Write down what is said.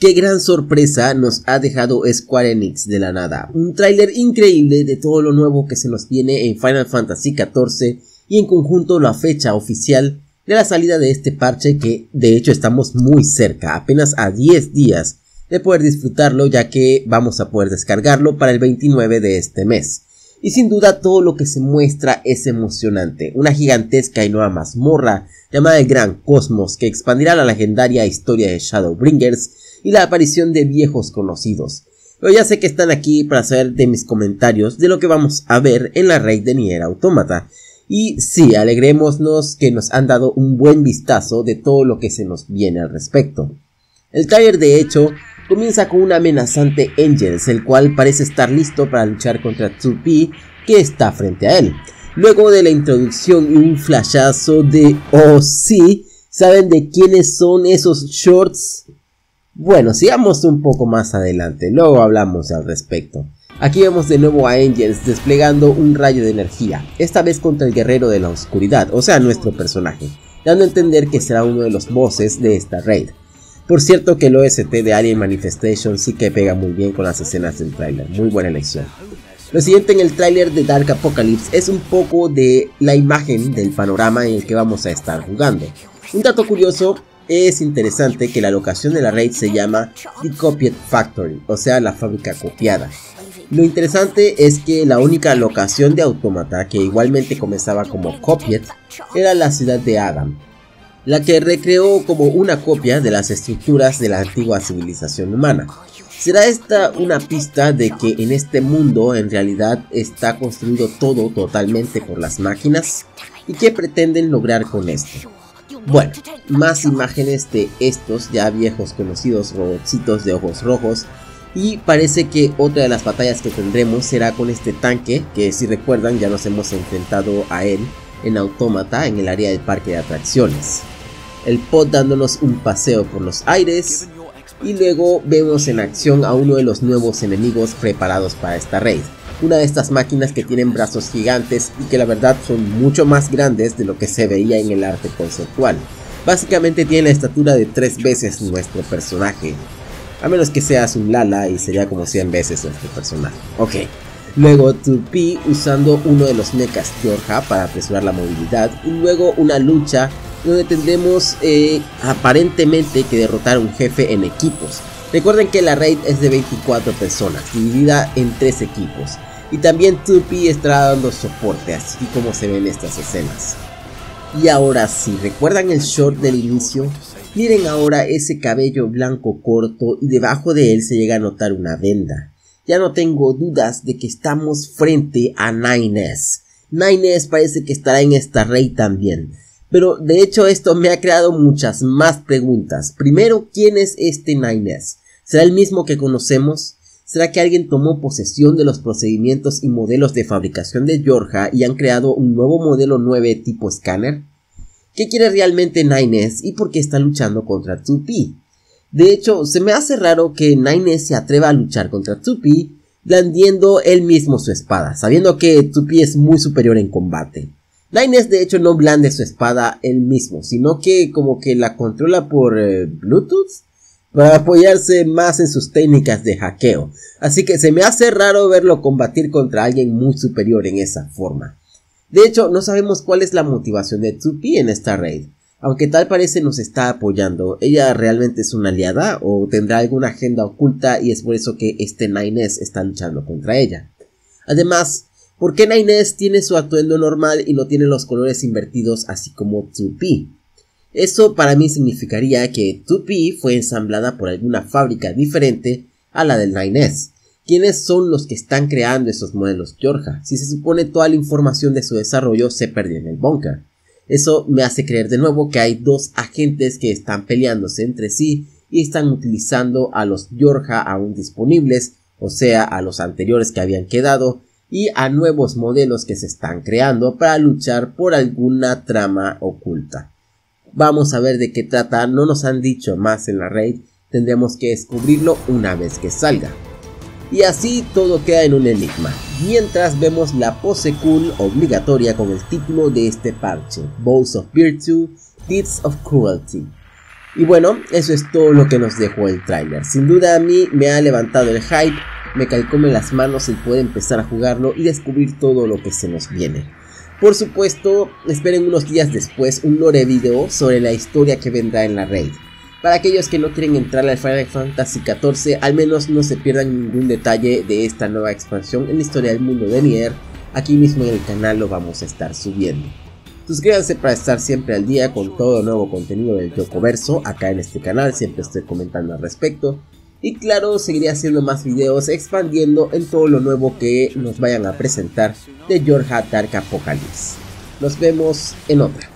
Qué gran sorpresa nos ha dejado Square Enix de la nada. Un tráiler increíble de todo lo nuevo que se nos viene en Final Fantasy XIV y en conjunto la fecha oficial de la salida de este parche, que de hecho estamos muy cerca, apenas a 10 días de poder disfrutarlo, ya que vamos a poder descargarlo para el 29 de este mes. Y sin duda todo lo que se muestra es emocionante, una gigantesca y nueva mazmorra llamada el Gran Cosmos que expandirá la legendaria historia de Shadowbringers y la aparición de viejos conocidos. Pero ya sé que están aquí para saber de mis comentarios de lo que vamos a ver en la raid de Nier Automata. Y sí, alegrémonos que nos han dado un buen vistazo de todo lo que se nos viene al respecto. El trailer de hecho comienza con un amenazante Angels, el cual parece estar listo para luchar contra 2P que está frente a él. Luego de la introducción y un flashazo de oh sí, ¿saben de quiénes son esos shorts? Bueno, sigamos un poco más adelante, luego hablamos al respecto. Aquí vemos de nuevo a Angels desplegando un rayo de energía, esta vez contra el guerrero de la oscuridad, o sea nuestro personaje, dando a entender que será uno de los bosses de esta raid. Por cierto que el OST de Alien Manifestation sí que pega muy bien con las escenas del tráiler, muy buena elección. Lo siguiente en el tráiler de Dark Apocalypse es un poco de la imagen del panorama en el que vamos a estar jugando. Un dato curioso, es interesante que la locación de la raid se llama The Copied Factory, o sea la fábrica copiada. Lo interesante es que la única locación de Automata que igualmente comenzaba como Copied era la ciudad de Adam, la que recreó como una copia de las estructuras de la antigua civilización humana. ¿Será esta una pista de que en este mundo en realidad está construido todo totalmente por las máquinas? ¿Y qué pretenden lograr con esto? Bueno, más imágenes de estos ya viejos conocidos robotcitos de ojos rojos, y parece que otra de las batallas que tendremos será con este tanque, que si recuerdan ya nos hemos enfrentado a él en Automata en el área del parque de atracciones. El pod dándonos un paseo por los aires, y luego vemos en acción a uno de los nuevos enemigos preparados para esta raid. Una de estas máquinas que tienen brazos gigantes y que la verdad son mucho más grandes de lo que se veía en el arte conceptual. Básicamente tiene la estatura de 3 veces nuestro personaje. A menos que seas un Lala y sería como 100 veces nuestro personaje. Ok. Luego 2P usando uno de los mechas Yorha para apresurar la movilidad. Y luego una lucha donde tendremos aparentemente que derrotar a un jefe en equipos. Recuerden que la raid es de 24 personas, dividida en 3 equipos. Y también 2P estará dando soporte, así como se ven estas escenas. Y ahora sí, ¿recuerdan el short del inicio? Miren ahora ese cabello blanco corto y debajo de él se llega a notar una venda. Ya no tengo dudas de que estamos frente a Nines. Nines parece que estará en esta raid también. Pero de hecho esto me ha creado muchas más preguntas. Primero, ¿quién es este Nines? ¿Será el mismo que conocemos? ¿Será que alguien tomó posesión de los procedimientos y modelos de fabricación de Yorha y han creado un nuevo modelo 9 tipo escáner? ¿Qué quiere realmente Nines y por qué está luchando contra 2P? De hecho, se me hace raro que Nines se atreva a luchar contra 2P blandiendo él mismo su espada, sabiendo que 2P es muy superior en combate. Nines de hecho no blande su espada él mismo, sino que como que la controla por Bluetooth para apoyarse más en sus técnicas de hackeo. Así que se me hace raro verlo combatir contra alguien muy superior en esa forma. De hecho, no sabemos cuál es la motivación de 2P en esta raid. Aunque tal parece nos está apoyando, ¿ella realmente es una aliada o tendrá alguna agenda oculta y es por eso que este Nines está luchando contra ella? Además, ¿por qué Nines tiene su atuendo normal y no tiene los colores invertidos así como 2P? Eso para mí significaría que 2P fue ensamblada por alguna fábrica diferente a la del Nines. ¿Quiénes son los que están creando esos modelos Yorha? Si se supone toda la información de su desarrollo se perdió en el búnker. Eso me hace creer de nuevo que hay 2 agentes que están peleándose entre sí y están utilizando a los Yorha aún disponibles, o sea a los anteriores que habían quedado, y a nuevos modelos que se están creando para luchar por alguna trama oculta. Vamos a ver de qué trata, no nos han dicho más en la raid, tendremos que descubrirlo una vez que salga. Y así todo queda en un enigma, mientras vemos la pose cool obligatoria con el título de este parche, Balls of Virtue, Deeds of Cruelty. Y bueno, eso es todo lo que nos dejó el tráiler. Sin duda a mí me ha levantado el hype, me calcome las manos el poder empezar a jugarlo y descubrir todo lo que se nos viene. Por supuesto, esperen unos días después un lore video sobre la historia que vendrá en la raid. Para aquellos que no quieren entrar al Final Fantasy XIV, al menos no se pierdan ningún detalle de esta nueva expansión en la historia del mundo de Nier. Aquí mismo en el canal lo vamos a estar subiendo. Suscríbanse para estar siempre al día con todo el nuevo contenido del Yokoverso. Acá en este canal siempre estoy comentando al respecto. Y claro, seguiré haciendo más videos expandiendo en todo lo nuevo que nos vayan a presentar de Yorha Dark Apocalypse. Nos vemos en otra.